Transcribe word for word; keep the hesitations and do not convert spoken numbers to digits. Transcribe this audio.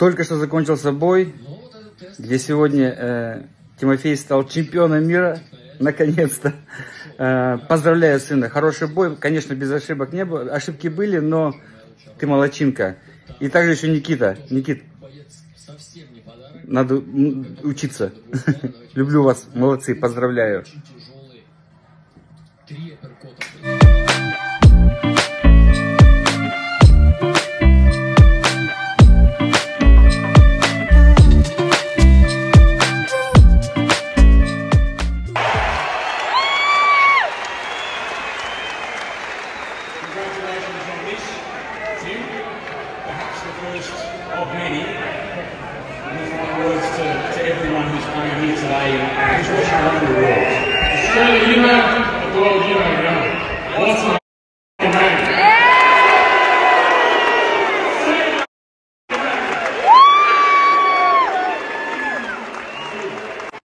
Только что закончился бой, где сегодня э, Тимофей стал чемпионом мира, наконец-то. Э, поздравляю, сына, хороший бой, конечно, без ошибок не было, ошибки были, но ты молодчинка. И также еще Никита, Никит, надо учиться. Люблю вас, молодцы, поздравляю. Of many, and my words to, to everyone who's coming here today and who's watching around the world. Australia, you know, the world, you know.